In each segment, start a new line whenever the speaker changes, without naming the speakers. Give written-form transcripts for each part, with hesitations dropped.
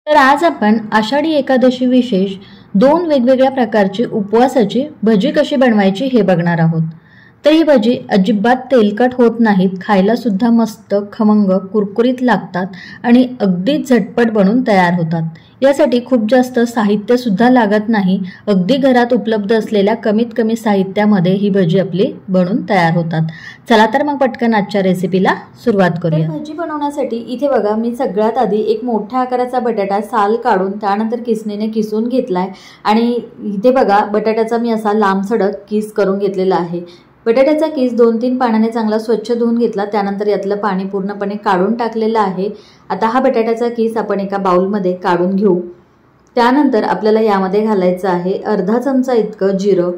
तर आज आपण आषाढी एकादशी विशेष 2 वेगवेगळ्या प्रकारची उपवासाची भजी कशी बनवायची हे बघणार आहोत। तर ही भजी अजिबात तेलकट होत नाहीत, खायला सुद्धा मस्त खमंग कुरकुरीत लागतात आणि अगदी झटपट बनून तयार होतात। यासाठी खूप जास्त साहित्य सुद्धा लागत नाही, अगदी घरात उपलब्ध असलेल्या कमीत कमी साहित्यामध्ये ही भजी आपली बनून तयार होतात। चला तर मग पटकन आजच्या रेसिपीला सुरुवात करूया। भजी बनवण्यासाठी इथे बघा मी सगळ्यात आधी एक मोठ्या आकाराचा बटाटा साल काढून त्यानंतर किसणीने किसून घेतलाय आणि इथे बघा बटाट्याचा मी असा लांबसडक किस करून घेतलेला आहे। बटाट्याचा किस 2-3 पाण्याने चांगला स्वच्छ धुवून घेतला, त्यानंतर यातलं पाणी पूर्णपणे काढून टाकलेलं आहे। आता हा बटाट्याचा किस आपण एका बाउलमध्ये काढून घेऊ। त्यानंतर आपल्याला यामध्ये घालायचं आहे अर्धा चमचा इतकं जिरं।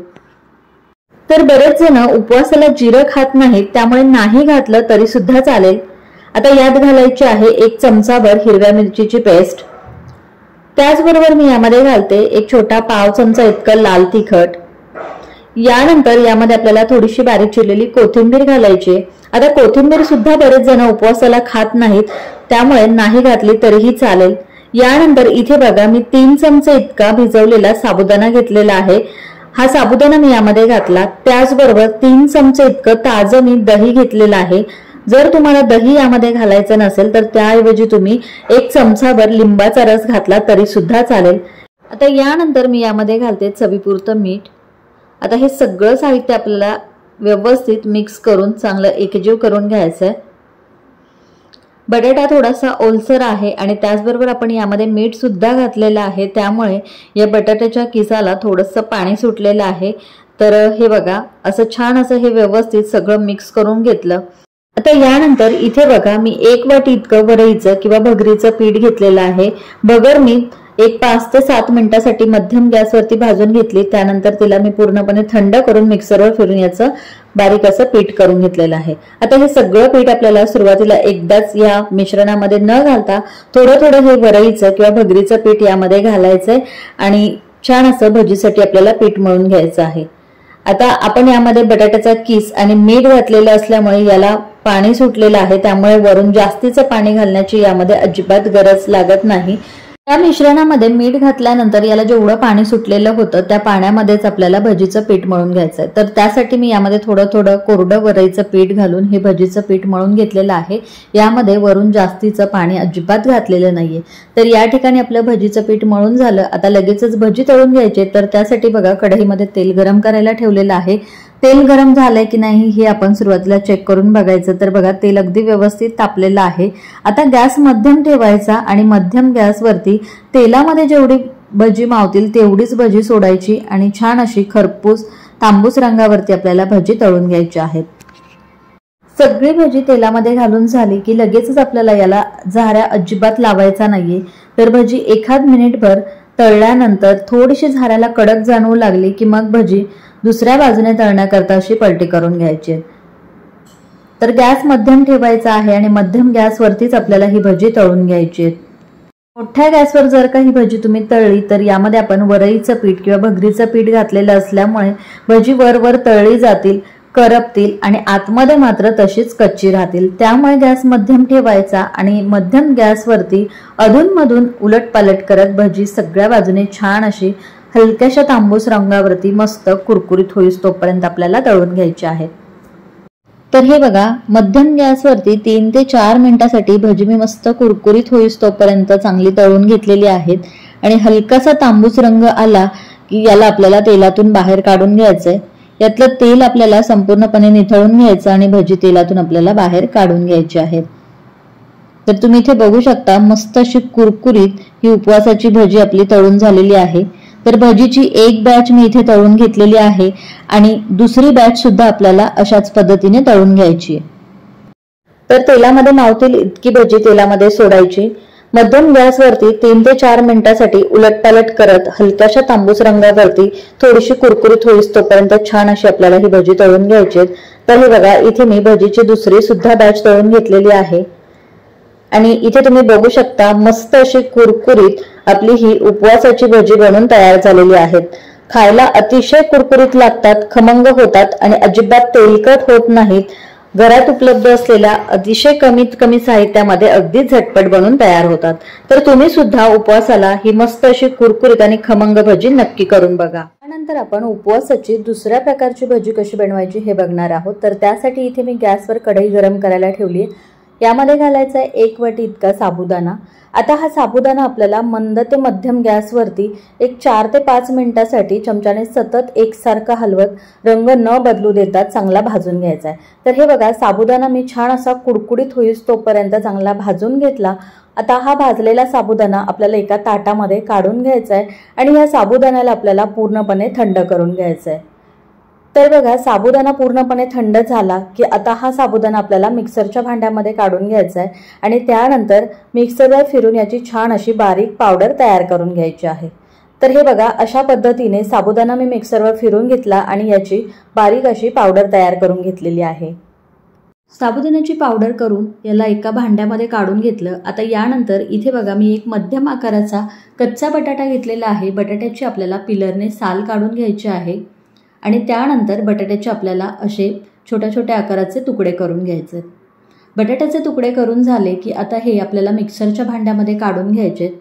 तर बरेच जण उपवासाला जिरं खात नाहीत, त्यामुळे नाही घातलं तरी सुद्धा चालेल। आता यात घालायची आहे 1 चमचाभर हिरव्या मिरचीची पेस्ट। त्याचबरोबर मी यामध्ये घालते एक छोटा पाव चमचा इतकं लाल तिखट। यानंतर यामध्ये आपल्याला थोडीशी बारीक चिरलेली कोथिंबीर घालायची। आता कोथिंबीर सुद्धा बरेच जण उपवासाला खात नाहीत, त्यामुळे नाही घातली तरीही चालेल। यानंतर इथे बघा मी 3 चमचे इतका भिजवलेला साबुदाणा घेतलेला आहे, हा साबुदाणा मी यामध्ये घातला। त्याचबरोबर 3 चमचे इतकं ताजं मी दही घेतलेलं आहे। जर तुम्हाला दही यामध्ये घालायचं नसेल तर त्याऐवजी तुम्ही 1 चमचाभर लिंबाचा रस घातला तरी सुद्धा चालेल। आता यानंतर मी यामध्ये घालते चवीपुरतं मीठ। आता हे सगळं साहित्य आपल्याला व्यवस्थित मिक्स करून चांगलं एकजीव करून घ्यायचं आहे। बटाटा थोडासा ओलसर आहे आणि त्याचबरोबर आपण यामध्ये मीठ सुद्धा घातलेलं आहे, त्यामुळे या बटाट्याच्या किसाला थोडंसं पाणी सुटलेलं आहे। तर हे बघा असं छान असं हे व्यवस्थित सगळं मिक्स करून घेतलं। आता यानंतर इथे बघा मी 1 वाटी इतकं वरईचं किंवा भगरीचं पीठ घेतलेलं आहे। भगर मी 5 ते 7 मिनिटांसाठी मध्यम गॅसवरती भाजून घेतली, त्यानंतर तिला मी पूर्णपणे थंड करून मिक्सरवर फिरून याचं बारीक असं पीठ करून घेतलेलं आहे। आता हे सगळं पीठ आपल्याला सुरुवातीला एकदाच या मिश्रणामध्ये न घालता थोडं थोडं हे वरईचं किंवा भगरीचं पीठ यामध्ये घालायचंय आणि छान असं भजीसाठी आपल्याला पीठ मळून घ्यायचं आहे। आता आपण यामध्ये बटाट्याचा किस आणि मीठ घातलेलं असल्यामुळे याला पाणी सुटलेलं आहे, त्यामुळे वरून जास्तीचं पाणी घालण्याची यामध्ये अजिबात गरज लागत नाही। या मिश्रणामध्ये मीठ घातल्यानंतर याला जेवढं पाणी सुटलेलं होतं त्या पाण्यामध्येच आपल्याला भजीचं पीठ मळून घ्यायचं आहे। तर त्यासाठी मी यामध्ये थोडं थोडं कोरडं वरईचं पीठ घालून हे भजीचं पीठ मळून घेतलेलं आहे। यामध्ये वरून जास्तीचं पाणी अजिबात घातलेलं नाहीये। तर या ठिकाणी आपलं भजीचं पीठ मळून झालं। आता लगेचच भजी तळून घ्यायचे। तर त्यासाठी बघा कढईमध्ये तेल गरम करायला ठेवलेलं आहे। तेल गरम झालंय की नाही हे आपण सुरुवातीला चेक करून बघायचं। तर बघा तेल अगदी व्यवस्थित तापलेलं आहे। आता गॅस मध्यम ठेवायचा आणि मध्यम गॅसवरती तेलामध्ये जेवढी भजी मावतील तेवढीच भजी सोडायची आणि छान अशी खरपूस तांबूस रंगावरती आपल्याला भजी तळून घ्यायची आहेत। सगळी भजी तेलामध्ये घालून झाली की लगेचच आपल्याला याला झाऱ्या अजिबात लावायचा नाहीये। तर भजी एखाद मिनिटभर तळल्यानंतर थोडीशी झाऱ्याला कडक जाणवू लागली की मग भजी दुसऱ्या बाजूने तळण्याकरता अशी पलटी करून घ्यायची। तर गॅस मध्यम ठेवायचा आहे आणि मध्यम गॅसवरतीच आपल्याला ही भजी तळून घ्यायची। मोठ्या गॅसवर जर का ही भजी तुम्ही तळली तर यामध्ये आपण वरईचं पीठ किंवा भगरीचं पीठ घातलेलं असल्यामुळे भजी वर तळली जातील, करपतील आणि आतमध्ये मात्र तशीच कच्ची राहतील। त्यामुळे गॅस मध्यम ठेवायचा आणि मध्यम गॅसवरती अधूनमधून उलटपालट करत भजी सगळ्या बाजूने छान अशी हलक्याशा तांबूस रंगावरती मस्त कुरकुरीत होईस तोपर्यंत आपल्याला तळून घ्यायचे आहेत। तर हे बघा मध्यम गॅसवरती 3 ते 4 मिनिटांसाठी भजी मी मस्त कुरकुरीत होईस तोपर्यंत चांगली तळून घेतलेली आहेत आणि हलकासा तांबूस रंग आला की याला आपल्याला तेलातून बाहेर काढून घ्यायचंय। यातलं तेल आपल्याला संपूर्णपणे निथळून घ्यायचं आणि भजी तेलातून आपल्याला बाहेर काढून घ्यायची आहेत। तर तुम्ही इथे बघू शकता मस्त अशी कुरकुरीत ही उपवासाची भजी आपली तळून झालेली आहे। तर भजीची एक बॅच मी इथे तळून घेतलेली आहे आणि दुसरी बॅच सुद्धा आपल्याला अशाच पद्धतीने तळून घ्यायची आहे। तर तेलामध्ये मावतील इतकी भजी तेलामध्ये सोडायची। मध्यम गॅसवरती 3 ते 4 मिनिटांसाठी उलटपालट करत हलक्याशा तांबूस रंगावरती थोडीशी कुरकुरीत होईस तोपर्यंत छान अशी आपल्याला ही भजी तळून घ्यायची। तर हे बघा इथे मी भजीची दुसरी सुद्धा बॅच तळून घेतलेली आहे आणि इथे तुम्ही बघू शकता मस्त अशी कुरकुरीत आपली ही उपवासाची भजी बनून तयार झालेली आहेत। खायला अतिशय कुरकुरीत लागतात, खमंग होतात आणि अजिबात तेलकट होत नाहीत। घरात उपलब्ध असलेल्या अतिशय कमीत कमी साहित्यामध्ये अगदी झटपट बनून तयार होतात। तर तुम्ही सुद्धा उपवासाला ही मस्त अशी कुरकुरीत आणि खमंग भजी नक्की करून बघा। त्यानंतर आपण उपवासाची दुसऱ्या प्रकारची भजी कशी बनवायची हे बघणार आहोत। तर त्यासाठी इथे मी गॅसवर कढई गरम करायला ठेवली आहे। यामध्ये घालायचा आहे 1 वाटी इतका साबुदाणा। आता हा साबुदाणा आपल्याला मंद ते मध्यम गॅसवरती एक 4 ते 5 मिनिटांसाठी चमच्याने सतत एकसारखा हलवत रंग न बदलू देता चांगला भाजून घ्यायचा आहे। तर हे बघा, साबुदाणा मी छान असा कुडकुडीत होईस तोपर्यंत चांगला भाजून घेतला। आता हा भाजलेला साबुदाणा आपल्याला एका ताटामध्ये काढून घ्यायचा आहे आणि या साबुदाण्याला आपल्याला पूर्णपणे थंड करून घ्यायचा आहे। तर बघा, साबुदाणा पूर्णपणे थंड झाला की आता हा साबुदाणा आपल्याला मिक्सरच्या भांड्यामध्ये काढून घ्यायचा आहे आणि त्यानंतर मिक्सरवर फिरून याची छान अशी बारीक पावडर तयार करून घ्यायची आहे। तर हे बघा, अशा पद्धतीने साबुदाणा मी मिक्सरवर फिरून घेतला आणि याची बारीक अशी पावडर तयार करून घेतलेली आहे। साबुदाण्याची पावडर करून याला एका भांड्यामध्ये काढून घेतलं। आता यानंतर इथे बघा, मी एक मध्यम आकाराचा कच्चा बटाटा घेतलेला आहे। बटाट्याची आपल्याला पिलरने साल काढून घ्यायची आहे आणि त्यानंतर बटाट्याचे आपल्याला असे छोट्या छोट्या आकाराचे तुकडे करून घ्यायचे। बटाट्याचे तुकडे करून झाले की आता हे आपल्याला मिक्सरच्या भांड्यामध्ये काढून घ्यायचे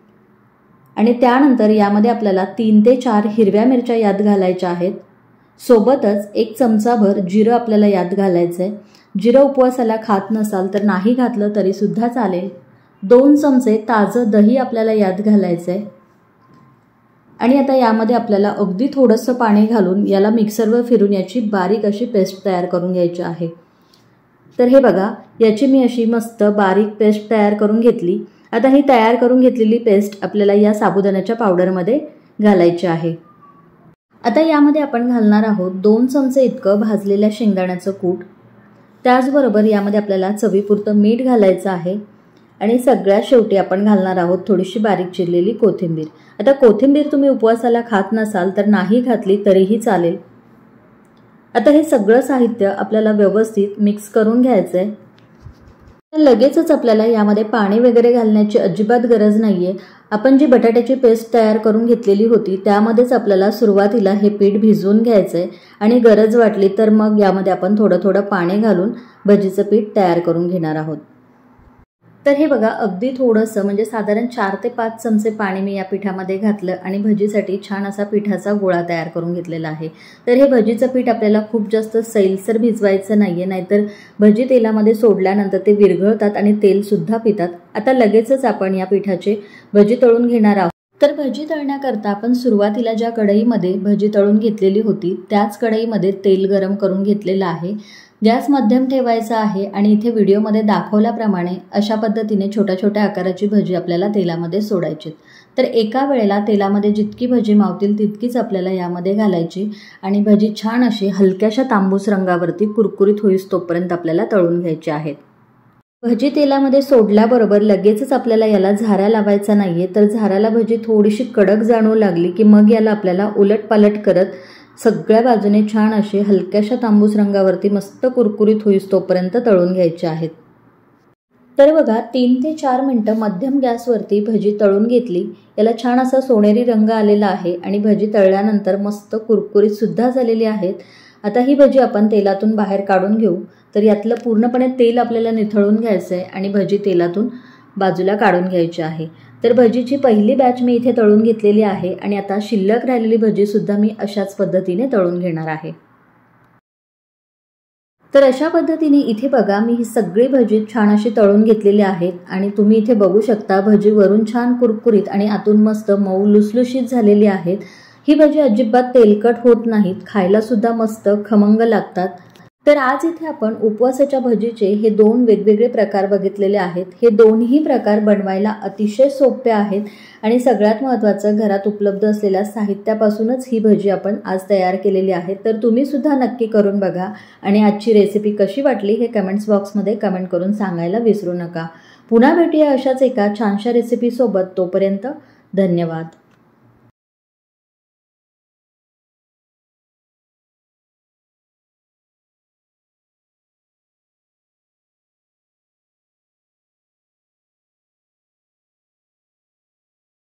आणि त्यानंतर यामध्ये आपल्याला 3 ते 4 हिरव्या मिरच्या यात घालायच्या आहेत। सोबतच 1 चमचाभर जिरं आपल्याला यात घालायचं आहे। जिरं उपवासाला खात नसाल तर नाही घातलं तरी सुद्धा चालेल। 2 चमचे ताजं दही आपल्याला यात घालायचं आहे आणि आता यामध्ये आपल्याला अगदी थोडंसं पाणी घालून याला मिक्सरवर फिरून याची बारीक अशी पेस्ट तयार करून घ्यायची आहे। तर हे बघा, याची मी अशी मस्त बारीक पेस्ट तयार करून घेतली। आता ही तयार करून घेतलेली पेस्ट आपल्याला या साबुदाण्याच्या पावडरमध्ये घालायची आहे। आता यामध्ये आपण घालणार आहोत 2 चमचे इतकं भाजलेल्या शेंगदाण्याचं कूट। त्याचबरोबर यामध्ये आपल्याला चवीपुरतं मीठ घालायचं आहे आणि सगळ्यात शेवटी आपण घालणार आहोत थोडीशी बारीक चिरलेली कोथिंबीर। आता कोथिंबीर तुम्ही उपवासाला खात नसाल तर नाही घातली तरीही चालेल। आता हे सगळं साहित्य आपल्याला व्यवस्थित मिक्स करून घ्यायचं आहे। लगेचच आपल्याला यामध्ये पाणी वगैरे घालण्याची अजिबात गरज नाहीये। आपण जी बटाट्याची पेस्ट तयार करून घेतलेली होती त्यामध्येच आपल्याला सुरुवातीला हे पीठ भिजवून घ्यायचंय आणि गरज वाटली तर मग यामध्ये आपण थोडं थोडं पाणी घालून भजीचं पीठ तयार करून घेणार आहोत। तर हे बघा, अगदी थोडंसं म्हणजे साधारण 4 ते 5 चमचे पाणी मी या पिठामध्ये घातलं आणि भजीसाठी छान असा पिठाचा गोळा तयार करून घेतलेला आहे। तर हे भजीचं पीठ आपल्याला खूप जास्त सैलसर भिजवायचं नाहीये, नाहीतर भजी तेलामध्ये सोडल्यानंतर ते विरघळतात आणि तेल सुद्धा पितात। आता लगेचच आपण या पिठाचे भजी तळून घेणार आहोत। तर भजी तळण्याकरता आपण सुरुवातीला ज्या कढईमध्ये भजी तळून घेतलेली होती त्याच कढईमध्ये तेल गरम करून घेतलेलं आहे। गॅस मध्यम ठेवायचा आहे आणि इथे व्हिडिओमध्ये दाखवल्याप्रमाणे अशा पद्धतीने छोट्या छोट्या आकाराची भजी आपल्याला तेलामध्ये सोडायची। तर एका वेळेला तेलामध्ये जितकी भजी मावतील तितकीच आपल्याला यामध्ये घालायची आणि भजी छान अशी हलक्याशा तांबूस रंगावरती कुरकुरीत होईस तोपर्यंत आपल्याला तळून घ्यायची आहेत। भजी तेलामध्ये सोडल्याबरोबर लगेचच आपल्याला याला झारा लावायचा नाहीये, तर झाराला भजी थोडीशी कडक जाणवू लागली की मग याला आपल्याला उलटपालट करत सगळ्या बाजूने छान असे हलक्याशा तांबूस रंगावरती मस्त कुरकुरीत होईस तोपर्यंत तळून घ्यायचे आहेत। तर बघा, 3 ते 4 मिनिटं मध्यम गॅसवरती भजी तळून घेतली। याला छान असा सोनेरी रंग आलेला आहे आणि भजी तळल्यानंतर मस्त कुरकुरीत सुद्धा झालेली आहेत। आता ही भजी आपण तेलातून बाहेर काढून घेऊ। तर यातलं पूर्णपणे तेल आपल्याला निथळून घ्यायचं आहे आणि भजी तेलातून बाजूला काढून घ्यायची आहे। तर भजीची पहिली बॅच मी इथे तळून घेतलेली आहे आणि आता शिल्लक राहिलेली भजी सुद्धा मी अशाच पद्धतीने तळून घेणार आहे। तर अशा पद्धतीने इथे बघा, मी ही सगळी भजी छान अशी तळून घेतलेली आहेत आणि तुम्ही इथे बघू शकता भजी वरून छान कुरकुरीत आणि आतून मस्त मऊ लुसलुशीत झालेली आहेत। ही भजी अजिबात तेलकट होत नाहीत, खायला सुद्धा मस्त खमंग लागतात। तर आज इथे आपण उपवासाच्या भजीचे हे 2 वेगवेगळे प्रकार बघितलेले आहेत। हे दोन्ही प्रकार बनवायला अतिशय सोपे आहेत आणि सगळ्यात महत्त्वाचं, घरात उपलब्ध असलेल्या साहित्यापासूनच ही भजी आपण आज तयार केलेली आहे। तर तुम्ही सुद्धा नक्की करून बघा आणि आजची रेसिपी कशी वाटली हे कमेंट्स बॉक्समध्ये कमेंट करून सांगायला विसरू नका। पुन्हा भेटूया अशाच एका छानशा रेसिपी सोबत। तोपर्यंत धन्यवाद।